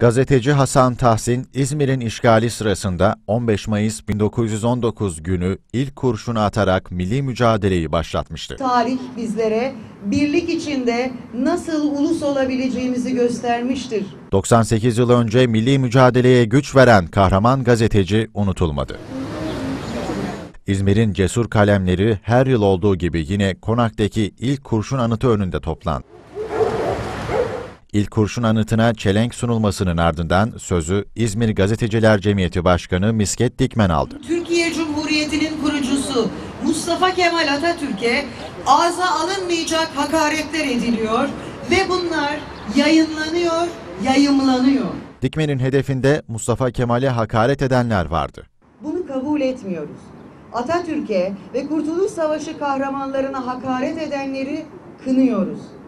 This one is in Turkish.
Gazeteci Hasan Tahsin, İzmir'in işgali sırasında 15 Mayıs 1919 günü ilk kurşunu atarak milli mücadeleyi başlatmıştı. Tarih bizlere birlik içinde nasıl ulus olabileceğimizi göstermiştir. 98 yıl önce milli mücadeleye güç veren kahraman gazeteci unutulmadı. İzmir'in cesur kalemleri her yıl olduğu gibi yine Konak'taki ilk kurşun anıtı önünde toplandı. İlk kurşun anıtına çelenk sunulmasının ardından sözü İzmir Gazeteciler Cemiyeti Başkanı Misket Dikmen aldı. Türkiye Cumhuriyeti'nin kurucusu Mustafa Kemal Atatürk'e ağza alınmayacak hakaretler ediliyor ve bunlar yayınlanıyor, yayımlanıyor. Dikmen'in hedefinde Mustafa Kemal'e hakaret edenler vardı. Bunu kabul etmiyoruz. Atatürk'e ve Kurtuluş Savaşı kahramanlarına hakaret edenleri kınıyoruz.